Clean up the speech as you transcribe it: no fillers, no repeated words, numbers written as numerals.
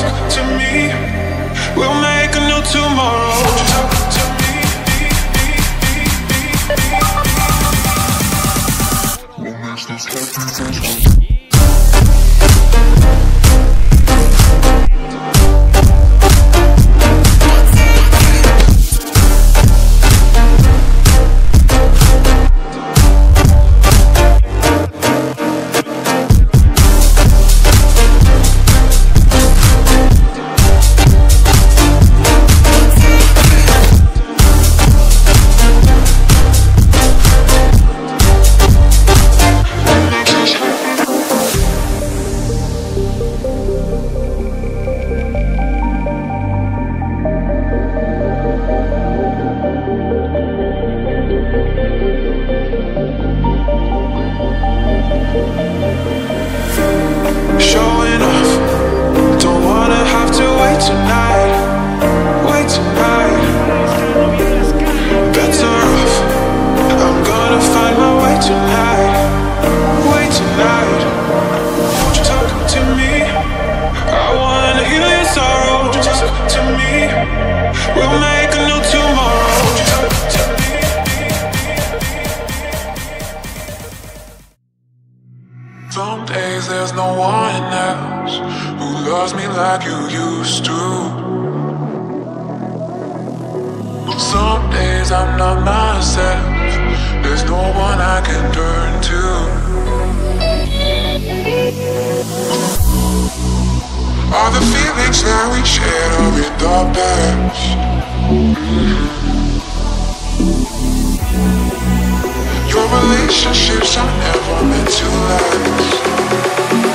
to me. We'll make a new tomorrow. Won't you talk to me? What makes us happy? Showing off, don't wanna have to wait tonight. Better off, I'm gonna find my way tonight. Won't you talk to me? I wanna heal your sorrow. Won't you talk to me? We'll make a new tomorrow. Won't you talk to me? Some days there's no one else who loves me like you used to. Some days I'm not myself, there's no one I can turn to. All the feelings that we shared are in the past. Your relationships are never meant to last.